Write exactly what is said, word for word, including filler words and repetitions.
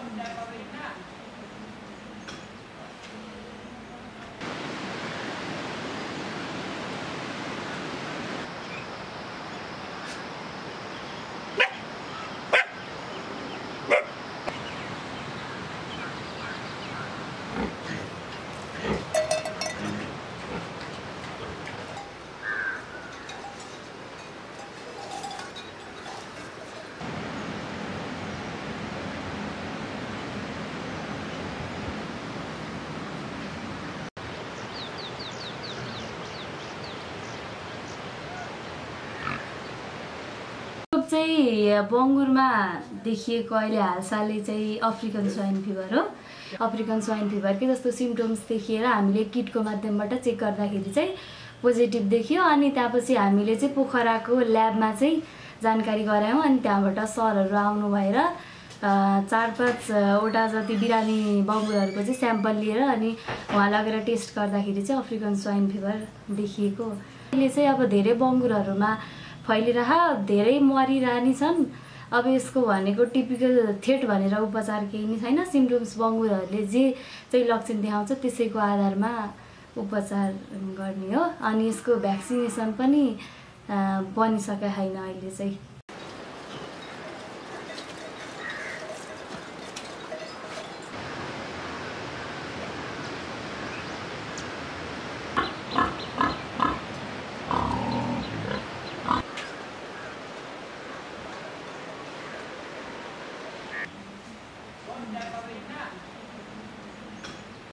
चाहिँ बङ्गुरमा देखिएको अहिले हालसालै चाहिँ अफ्रिकन स्वाइन फिभर हो। अफ्रिकन स्वाइन फिभर के जस्तो सिम्पटम्स देखिएर हामीले किटको माध्यमबाट चेक गर्दाखेरि चाहिँ पोजिटिभ देखियो। अनि त्यसपछि हामीले चाहिँ पोखराको ल्याबमा चाहिँ जानकारी गरायौँ। अनि त्यहाँबाट सरहरू आउनु भएर चार पाँचवटा जति बिरामी बङ्गुरहरूको चाहिँ स्याम्पल लिएर अनि उहाँ लगेर टेस्ट गर्दाखेरि चाहिँ अफ्रिकन स्वाइन फिभर देखिएको। अहिले चाहिँ अब धेरै बङ्गुरहरूमा फैलिरह धेरै मरिरहने छन्। अब यसको भनेको टिपिकल थ्रेट भनेर उपचार केही नै छैन। सिम्पटम्स बङ्गुरहरूले जे चाहिँ लक्षण देखाउँछ त्यसैको आधारमा उपचार गर्ने हो। अनि यसको भ्याक्सिनेसन पनि बनिसकेको छैन अहिले चाहिँ।